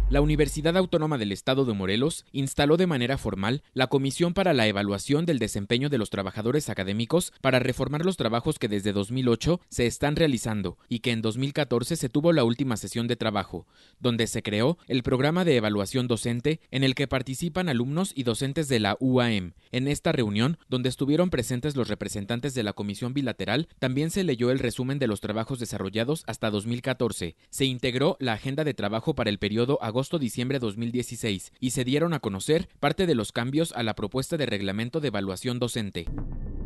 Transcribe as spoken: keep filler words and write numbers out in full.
La Universidad Autónoma del Estado de Morelos instaló de manera formal la Comisión para la Evaluación del Desempeño de los Trabajadores Académicos para reformar los trabajos que desde dos mil ocho se están realizando y que en dos mil catorce se tuvo la última sesión de trabajo, donde se creó el programa de evaluación docente en el que participan alumnos y docentes de la U A M. En esta reunión, donde estuvieron presentes los representantes de la Comisión Bilateral, también se leyó el resumen de los trabajos desarrollados hasta dos mil catorce. Se integró la agenda de trabajo para el periodo agosto-diciembre dos mil dieciséis y se dieron a conocer parte de los cambios a la propuesta de reglamento de evaluación docente.